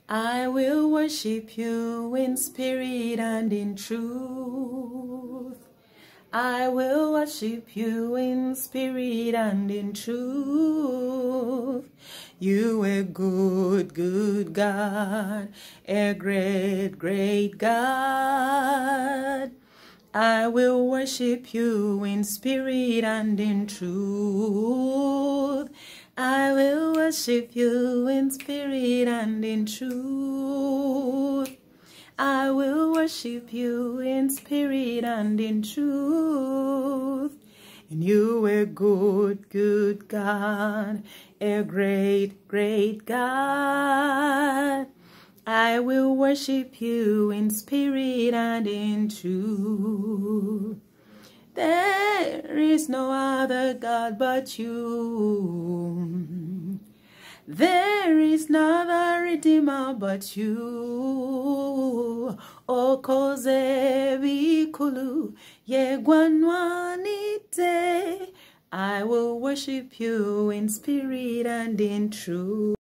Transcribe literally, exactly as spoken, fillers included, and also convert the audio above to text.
I will worship you in spirit and in truth. I will worship you in spirit and in truth. You are good, good God, a great, great God. I will worship you in spirit and in truth. I will worship you in spirit and in truth. I will worship you in spirit and in truth. And you are good, good God, a great, great God. I will worship you in spirit and in truth. There is no other God but you. There is no other Redeemer but you. O koze bikulu yegwanwanite. I will worship you in spirit and in truth.